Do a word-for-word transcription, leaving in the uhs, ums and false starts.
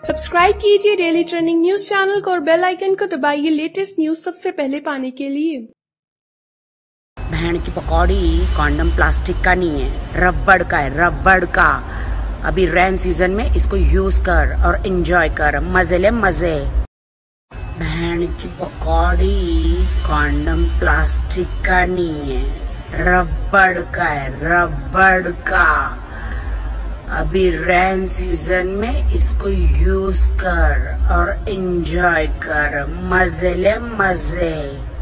Subscribe कीजिए daily trending news channel को और बेल आइकन को दबाइए लेटेस्ट न्यूज सबसे पहले पाने के लिए। बहन की पकौड़ी कॉन्डम प्लास्टिक का नहीं है, रबड़ का है, रबड़ का। अभी रेन सीजन में इसको यूज कर और एंजॉय कर, मजे ले मजे। बहन की पकौड़ी कॉन्डम प्लास्टिक का नहीं है, रबड़ का है, रबड़ का। अभी रेन सीजन में इसको यूज कर और एंजॉय कर, मजे ले मजे।